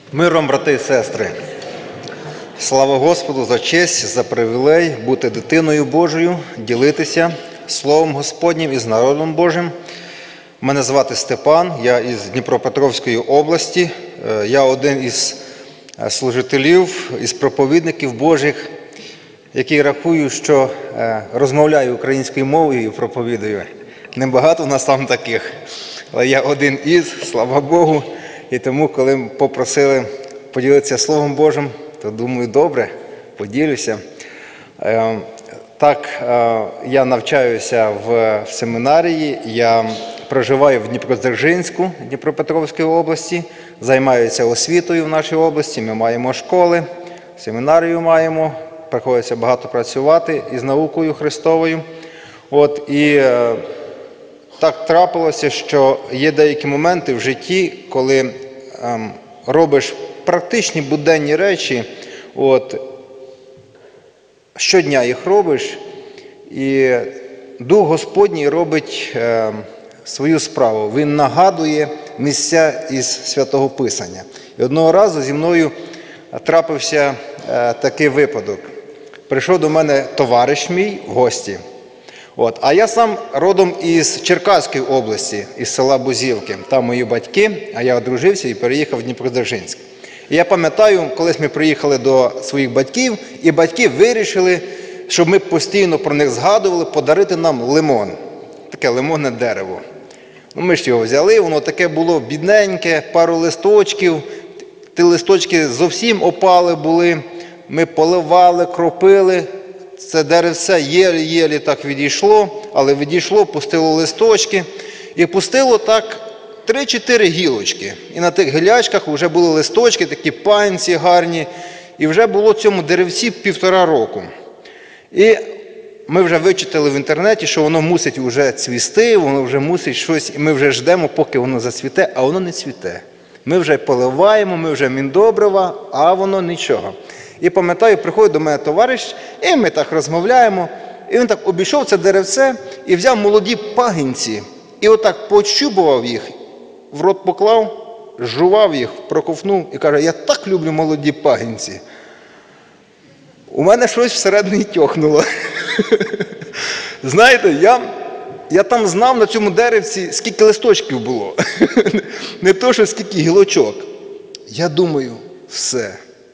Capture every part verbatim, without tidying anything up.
Миром, брати і сестри! Слава Господу за честь, за привілей бути дитиною Божою, ділитися Словом Господнім із народом Божим. Мене звати Степан, я із Дніпропетровської області. Я один із служителів, із проповідників Божих, який рахую, що розмовляю українською мовою і проповідую. Небагато в нас там таких, але я один із, слава Богу. І тому, коли попросили поділитися Словом Божим, то думаю, добре, поділюся. Так, я навчаюся в семінарії, я проживаю в Дніпродзержинську, Дніпропетровської області, займаюся освітою в нашій області, ми маємо школи, семінарію маємо, приходиться багато працювати із наукою Христовою. От, і так трапилося, що є деякі моменти в житті, коли ем, робиш практичні буденні речі, от, щодня їх робиш, і Дух Господній робить ем, свою справу. Він нагадує місця із Святого Писання. І одного разу зі мною трапився е, такий випадок. Прийшов до мене товариш мій в гості. От. А я сам родом із Черкаської області, із села Бузівки. Там мої батьки, а я одружився і переїхав в Дніпродзержинськ. І я пам'ятаю, колись ми приїхали до своїх батьків, і батьки вирішили, щоб ми постійно про них згадували, подарити нам лимон. Таке лимонне дерево. Ну, ми ж його взяли, воно таке було бідненьке, пару листочків. Ті листочки зовсім опали були. Ми поливали, кропили. Це деревце єлі-єлі так відійшло, але відійшло, пустило листочки. І пустило так три-чотири гілочки. І на тих гілячках вже були листочки, такі панці гарні. І вже було цьому деревці півтора року. І ми вже вичитали в інтернеті, що воно мусить вже цвісти, воно вже мусить щось. І ми вже ждемо, поки воно зацвіте, а воно не цвіте. Ми вже поливаємо, ми вже міндобрива, а воно нічого. І пам'ятаю, приходить до мене товариш, і ми так розмовляємо. І він так обійшов це деревце і взяв молоді пагінці. І отак почубував їх, в рот поклав, жував їх, проковтнув і каже, я так люблю молоді пагінці. У мене щось всередині тьохнуло. Знаєте, я, я там знав на цьому деревці, скільки листочків було. Не то, що скільки гілочок. Я думаю, все.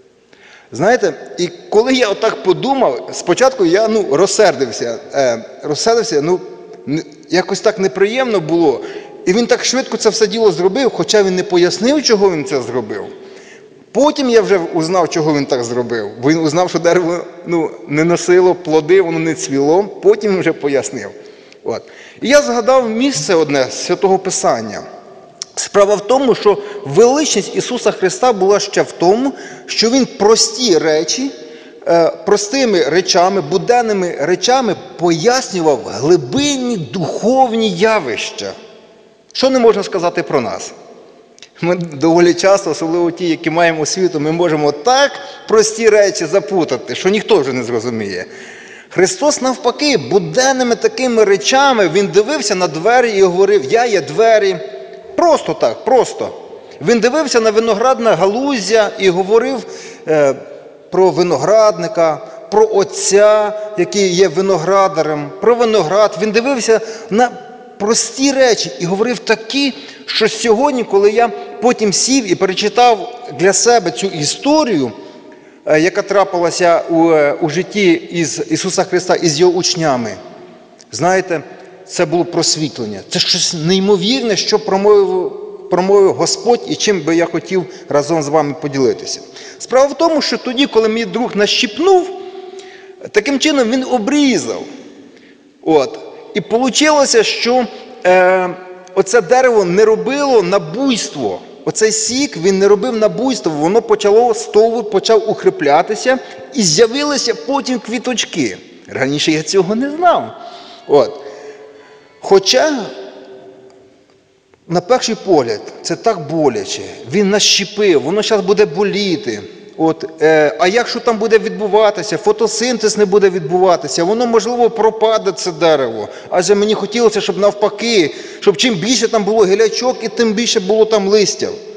Знаєте, і коли я отак подумав, спочатку я ну, розсердився, е, розсердився, ну, якось так неприємно було. І він так швидко це все діло зробив, хоча він не пояснив, чого він це зробив. Потім я вже узнав, чого він так зробив. Бо він узнав, що дерево ну, не носило плоди, воно не цвіло, потім він вже пояснив. От. І я згадав місце одне з Святого Писання. Справа в тому, що величність Ісуса Христа була ще в тому, що Він прості речі, простими речами, буденними речами пояснював глибинні духовні явища. Що не можна сказати про нас? Ми доволі часто, особливо ті, які маємо освіту, ми можемо так прості речі запутати, що ніхто вже не зрозуміє. Христос навпаки, буденними такими речами, Він дивився на двері і говорив, я є двері. Просто так, просто. Він дивився на виноградне галуздя і говорив е, про виноградника, про отця, який є виноградарем, про виноград. Він дивився на прості речі і говорив такі, що сьогодні, коли я потім сів і перечитав для себе цю історію, е, яка трапилася у, е, у житті із Ісуса Христа із Його учнями, знаєте, це було просвітлення. Це щось неймовірне, що промовив, промовив Господь і чим би я хотів разом з вами поділитися. Справа в тому, що тоді, коли мій друг нащипнув, таким чином він обрізав. От. І вийшло, що е, оце дерево не робило на буйство. Оцей сік він не робив на буйство, воно почало, стовбур почав укріплятися і з'явилися потім квіточки. Раніше я цього не знав. От. Хоча, на перший погляд, це так боляче. Він нащепив, воно зараз буде боліти. От, е, а якщо там буде відбуватися, фотосинтез не буде відбуватися, воно, можливо, пропаде, це дерево. Адже мені хотілося, щоб навпаки, щоб чим більше там було гілячок, і тим більше було там листя.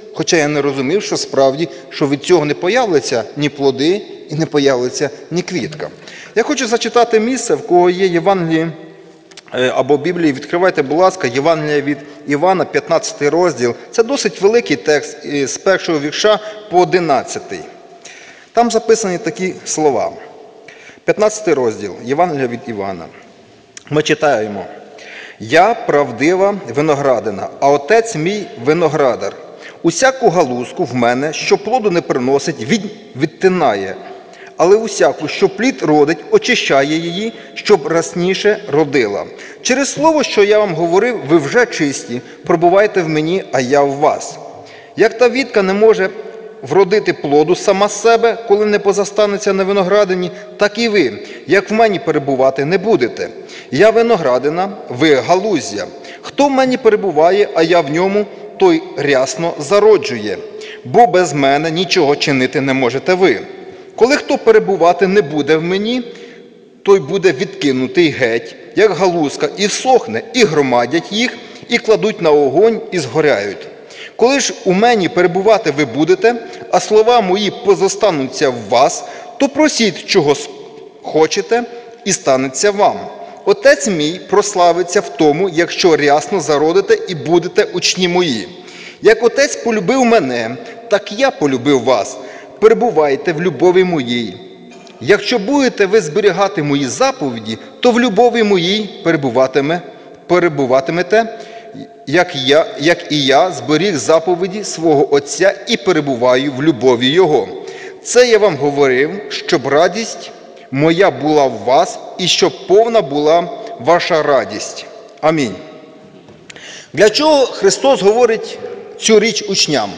хоча я не розумів, що справді, що від цього не появляться ні плоди і не появиться ні квітка. Я хочу зачитати місце, в кого є Євангеліє або Біблії, відкривайте, будь ласка, Євангелія від Івана, п'ятнадцятий розділ. Це досить великий текст з першого вірша по одинадцятий. Там записані такі слова. п'ятнадцятий розділ, Євангелія від Івана. Ми читаємо. «Я правдива виноградина, а отець мій виноградар. Усяку галузку в мене, що плоду не приносить, він відтинає. Але усяку, що плід родить, очищає її, щоб рясніше родила. Через слово, що я вам говорив, ви вже чисті, пробувайте в мені, а я в вас. Як та вітка не може вродити плоду сама з себе, коли не позастанеться на виноградині, так і ви, як в мені перебувати, не будете. Я виноградина, ви галуздя. Хто в мені перебуває, а я в ньому, той рясно зароджує. Бо без мене нічого чинити не можете ви. Коли хто перебувати не буде в мені, той буде відкинутий геть, як галузка, і всохне, і громадять їх, і кладуть на огонь, і згоряють. Коли ж у мені перебувати ви будете, а слова мої позостануться в вас, то просіть, чого хочете, і станеться вам. Отець мій прославиться в тому, якщо рясно зародите і будете учні мої. Як отець полюбив мене, так я полюбив вас. Перебувайте в любові моїй. Якщо будете ви зберігати мої заповіді, то в любові моїй перебуватиме, перебуватимете, як, я, як і я зберіг заповіді свого Отця і перебуваю в любові Його. Це я вам говорив, щоб радість моя була в вас і щоб повна була ваша радість. Амінь. Для чого Христос говорить цю річ учням?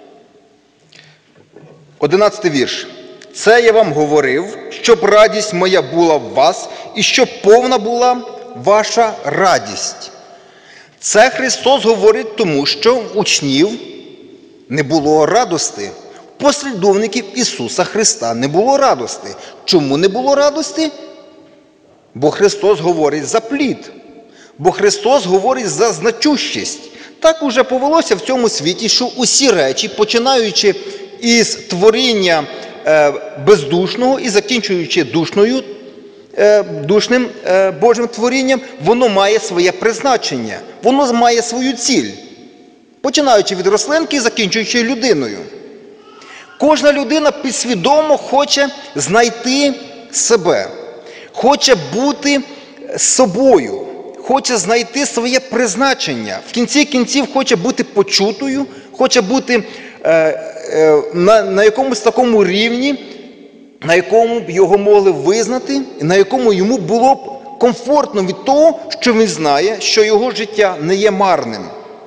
Одинадцятий вірш. Це я вам говорив, щоб радість моя була в вас і щоб повна була ваша радість. Це Христос говорить тому, що в учнів не було радости. Послідовників Ісуса Христа не було радости. Чому не було радости? Бо Христос говорить за плід. Бо Христос говорить за значущість. Так уже повелося в цьому світі, що усі речі, починаючи із творіння е, бездушного і закінчуючи душною, е, душним е, Божим творінням, воно має своє призначення, воно має свою ціль, починаючи від рослинки і закінчуючи людиною. Кожна людина підсвідомо хоче знайти себе, хоче бути собою, хоче знайти своє призначення, в кінці кінців хоче бути почутою, хоче бути е, е, на, на якомусь такому рівні, на якому б його могли визнати, і на якому йому було б комфортно від того, що він знає, що його життя не є марним.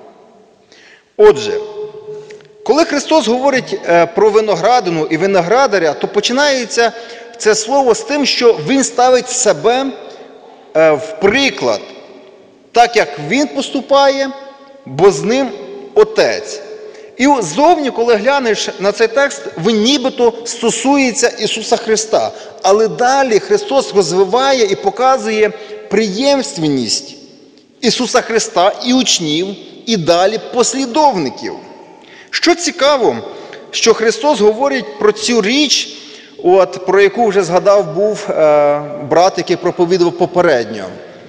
Отже, коли Христос говорить е, про виноградину і виноградаря, то починається це слово з тим, що Він ставить себе е, в приклад, так як Він поступає, бо з ним Отець. І ззовні, коли глянеш на цей текст, він нібито стосується Ісуса Христа. Але далі Христос розвиває і показує преємственність Ісуса Христа і учнів, і далі послідовників. Що цікаво, що Христос говорить про цю річ, от, про яку вже згадав був е, брат, який проповідував попередньо.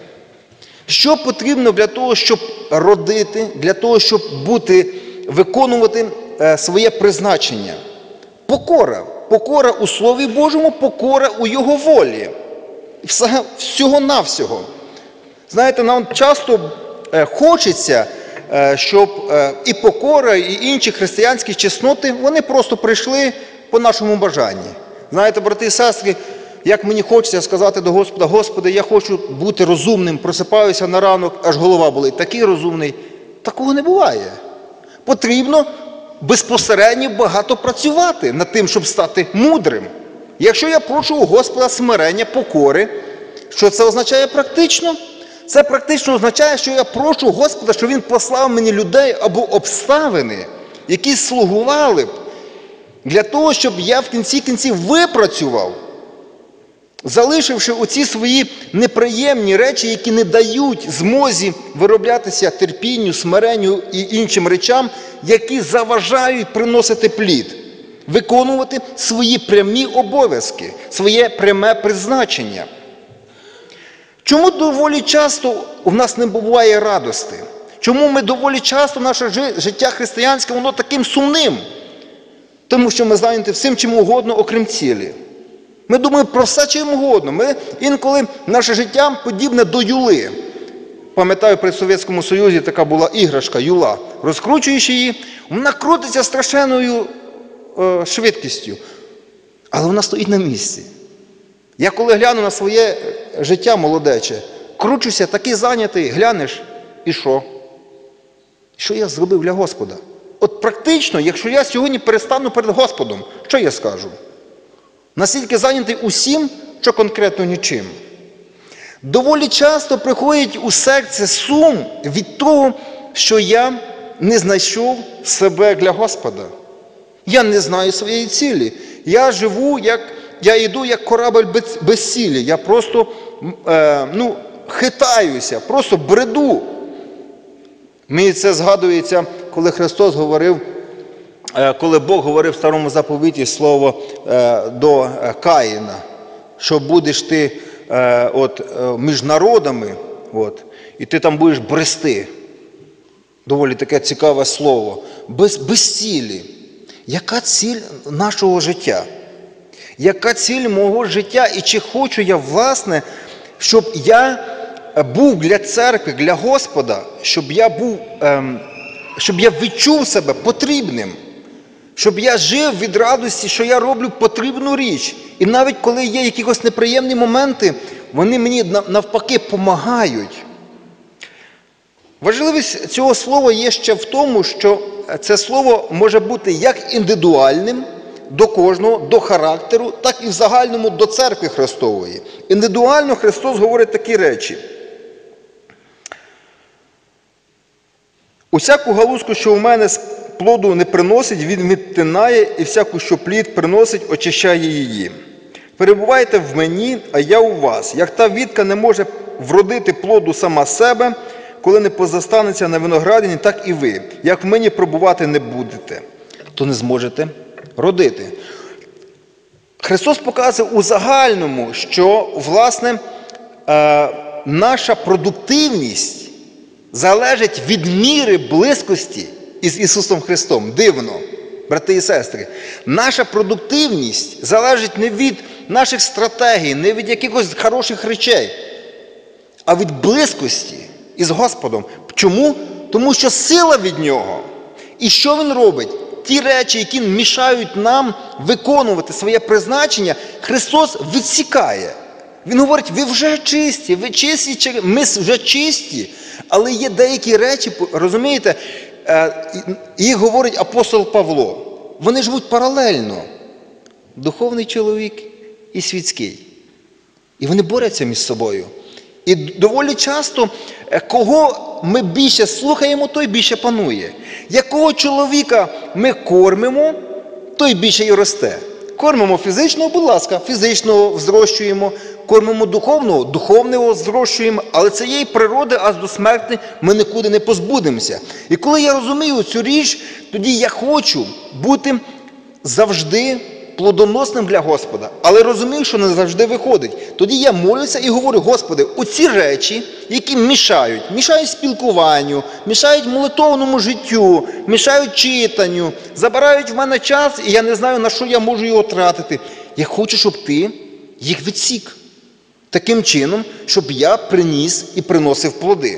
Що потрібно для того, щоб родити, для того, щоб бути, виконувати е, своє призначення? Покора. Покора у Слові Божому, покора у Його волі. Всього-навсього. Знаєте, нам часто е, хочеться, е, щоб е, і покора, і інші християнські чесноти, вони просто прийшли по нашому бажанні. Знаєте, брати і сестри, як мені хочеться сказати до Господа: Господи, я хочу бути розумним, просипаюся на ранок, аж голова болить. Такий розумний. Такого не буває. Потрібно безпосередньо багато працювати над тим, щоб стати мудрим. Якщо я прошу у Господа смирення, покори, що це означає практично? Це практично означає, що я прошу Господа, щоб Він послав мені людей або обставини, які слугували б для того, щоб я в кінці кінців випрацював залишивши оці свої неприємні речі, які не дають змозі вироблятися терпінню, смиренню і іншим речам, які заважають приносити плід, виконувати свої прямі обов'язки, своє пряме призначення. Чому доволі часто у нас не буває радости? Чому ми доволі часто, наше життя християнське, воно таким сумним? Тому що ми зайняті всім чим угодно, окрім цілі. Ми думаємо про все чим угодно. Ми інколи наше життя подібне до юли. Пам'ятаю, при Совєтському Союзі така була іграшка, юла. Розкручуєш її, вона крутиться страшенною е, швидкістю. Але вона стоїть на місці. Я коли гляну на своє життя молодече, кручуся, такий зайнятий, глянеш, і що? Що я зробив для Господа? От практично, якщо я сьогодні перестану перед Господом, що я скажу? Настільки зайнятий усім, що конкретно нічим. Доволі часто приходить у серце сум від того, що я не знайшов себе для Господа. Я не знаю своєї цілі. Я живу, як, я йду як корабель без, без цілі. Я просто е, ну, хитаюся, просто бреду. Мені це згадується, коли Христос говорив, коли Бог говорив в Старому Заповіті слово до Каїна, що будеш ти от, між народами, от, і ти там будеш брести. Доволі таке цікаве слово. Без, без цілі. Яка ціль нашого життя? Яка ціль мого життя? І чи хочу я, власне, щоб я був для церкви, для Господа, щоб я був, ем, щоб я відчув себе потрібним, щоб я жив від радості, що я роблю потрібну річ. І навіть коли є якісь неприємні моменти, вони мені навпаки допомагають. Важливість цього слова є ще в тому, що це слово може бути як індивідуальним до кожного, до характеру, так і в загальному до церкви Христової. Індивідуально Христос говорить такі речі. Усяку галузку, що у мене плоду не приносить, він відтинає, і всяку, що плід приносить, очищає її. Перебувайте в мені, а я у вас. Як та вітка не може вродити плоду сама себе, коли не позастанеться на виноградині, так і ви. Як в мені пробувати не будете, то не зможете родити. Христос показує у загальному, що, власне, е, наша продуктивність залежить від міри близькості із Ісусом Христом. Дивно, брати і сестри. Наша продуктивність залежить не від наших стратегій, не від якихось хороших речей, а від близькості із Господом. Чому? Тому що сила від Нього. І що Він робить? Ті речі, які мішають нам виконувати своє призначення, Христос відсікає. Він говорить, ви вже чисті, ви чисті, ми вже чисті, але є деякі речі, розумієте, їх говорить апостол Павло. Вони живуть паралельно. Духовний чоловік і світський. І вони борються між собою. І доволі часто, кого ми більше слухаємо, той більше панує. Якого чоловіка ми кормимо, той більше і росте. Кормимо фізичного, будь ласка, фізичного зрощуємо. Кормимо духовного, духовного зрощуємо. Але цієї природи аж до смерті ми нікуди не позбудемося. І коли я розумію цю річ, тоді я хочу бути завжди плодоносним для Господа, але розумію, що не завжди виходить. Тоді я молюся і говорю, Господи, оці речі, які мішають, мішають спілкуванню, мішають молитовному життю, мішають читанню, забирають в мене час, і я не знаю, на що я можу його тратити. Я хочу, щоб Ти їх відсік. Таким чином, щоб я приніс і приносив плоди.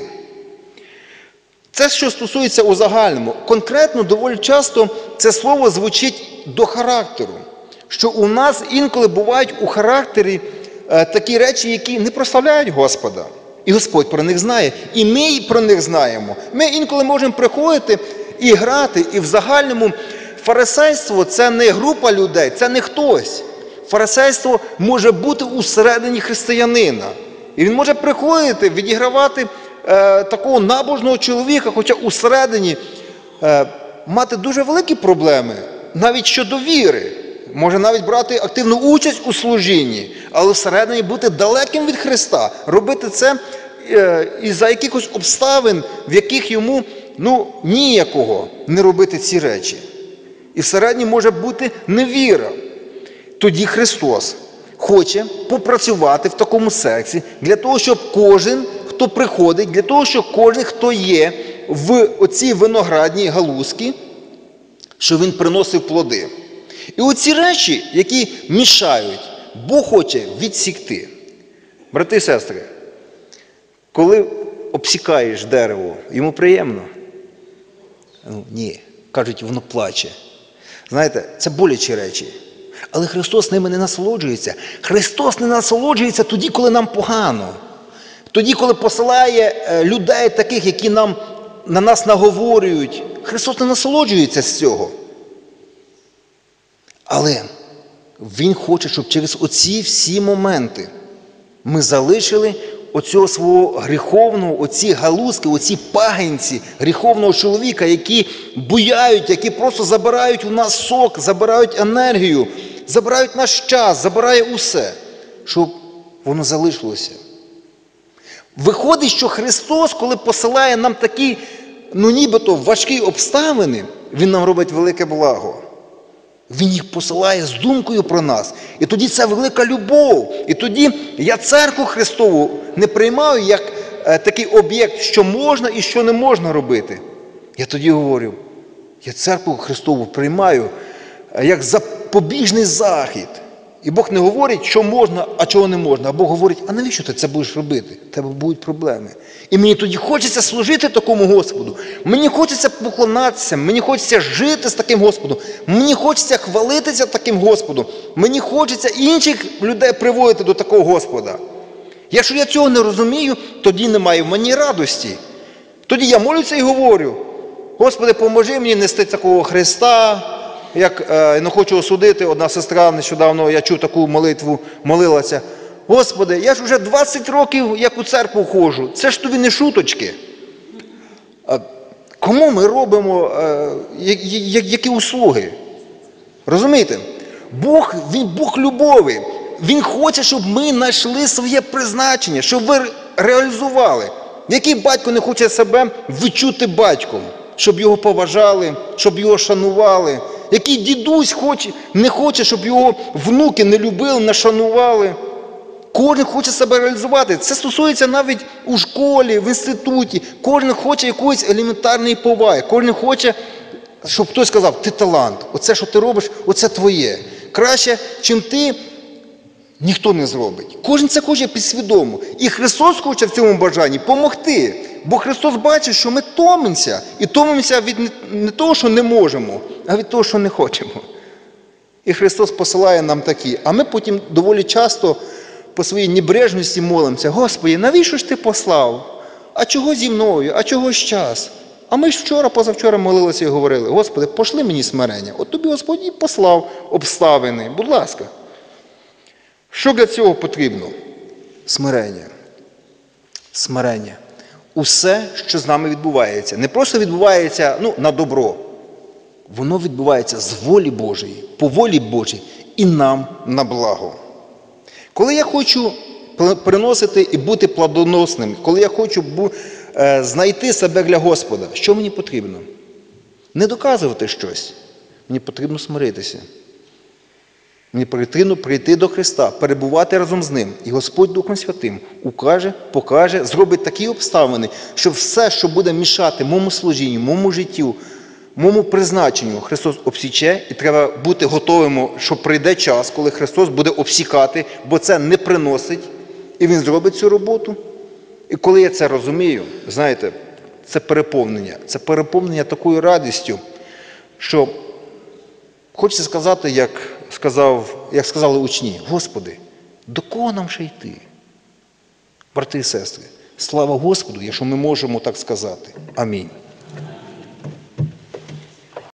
Це, що стосується у загальному. Конкретно, доволі часто це слово звучить до характеру. Що у нас інколи бувають у характері е, такі речі, які не прославляють Господа. І Господь про них знає. І ми про них знаємо. Ми інколи можемо приходити і грати. І в загальному фарисейство – це не група людей, це не хтось. Фарисейство може бути усередині християнина. І він може приходити, відігравати е, такого набожного чоловіка, хоча усередині е, мати дуже великі проблеми, навіть щодо віри. може навіть брати активну участь у служінні, але всередині бути далеким від Христа, робити це е, із-за якихось обставин, в яких йому ну, ніякого не робити ці речі. І всередині може бути невіра. Тоді Христос хоче попрацювати в такому сексі для того, щоб кожен, хто приходить, для того, щоб кожен, хто є в оцій виноградній галузці, що він приносив плоди. І оці речі, які мішають, Бог хоче відсікти. Брати і сестри, коли обсікаєш дерево, йому приємно? Ну, ні. Кажуть, воно плаче. Знаєте, це болячі речі. Але Христос ними не насолоджується. Христос не насолоджується тоді, коли нам погано. Тоді, коли посилає людей таких, які нам, на нас наговорюють. Христос не насолоджується з цього. Але Він хоче, щоб через оці всі моменти ми залишили оцього свого гріховного, оці галузки, оці пагінці гріховного чоловіка, які буяють, які просто забирають у нас сок, забирають енергію, забирають наш час, забирає усе, щоб воно залишилося. Виходить, що Христос, коли посилає нам такі, ну нібито важкі обставини, Він нам робить велике благо. Він їх посилає з думкою про нас. І тоді це велика любов. І тоді я церкву Христову не приймаю як е, такий об'єкт, що можна і що не можна робити. Я тоді говорю, я церкву Христову приймаю е, як запобіжний захід. І Бог не говорить, що можна, а чого не можна. А Бог говорить, а навіщо ти це будеш робити? У тебе будуть проблеми. І мені тоді хочеться служити такому Господу. Мені хочеться поклонатися, мені хочеться жити з таким Господом. Мені хочеться хвалитися таким Господом. Мені хочеться інших людей приводити до такого Господа. Якщо я цього не розумію, тоді немає в мені радості. Тоді я молюся і говорю, Господи, поможи мені нести такого Христа. Як е, не хочу осудити, одна сестра нещодавно, я чув таку молитву, молилася. Господи, я ж вже двадцять років як у церкву ходжу, це ж тобі не шуточки. А кому ми робимо е, я, я, які услуги? Розумієте? Бог, Він Бог любові. Він хоче, щоб ми знайшли своє призначення, щоб ви реалізували. Який батько не хоче себе відчути батьком? Щоб його поважали, щоб його шанували. Який дідусь хоче, не хоче, щоб його внуки не любили, не шанували. Кожен хоче себе реалізувати. Це стосується навіть у школі, в інституті. Кожен хоче якоїсь елементарної поваги. Кожен хоче, щоб хтось сказав, ти талант. Оце, що ти робиш, оце твоє. Краще, чим ти, ніхто не зробить. Кожен це хоче підсвідомо. І Христос хоче в цьому бажанні допомогти. Бо Христос бачить, що ми томимося. І томимося від не того, що не можемо, а від того, що не хочемо. І Христос посилає нам такі. А ми потім доволі часто по своїй небрежності молимося. Господи, навіщо ж ти послав? А чого зі мною? А чого ж час? А ми ж вчора, позавчора молилися і говорили, Господи, пошли мені смирення. От тобі Господь і послав обставини. Будь ласка. Що для цього потрібно? Смирення. Смирення. Усе, що з нами відбувається, не просто відбувається ну, на добро. Воно відбувається з волі Божої, по волі Божій і нам на благо. Коли я хочу приносити і бути плодоносним, коли я хочу знайти себе для Господа, що мені потрібно? Не доказувати щось. Мені потрібно смиритися. Мені потрібно прийти до Христа, перебувати разом з Ним. І Господь Духом Святим укаже, покаже, зробить такі обставини, що все, що буде мішати моєму служінню, моєму життю, моєму призначенню, Христос обсіче. І треба бути готовим, що прийде час, коли Христос буде обсікати, бо це не приносить. І Він зробить цю роботу. І коли я це розумію, знаєте, це переповнення. Це переповнення такою радістю, що хочеться сказати, як сказав, як сказали учні, Господи, до кого нам ще йти? Брати і сестри, слава Господу, якщо ми можемо так сказати. Амінь.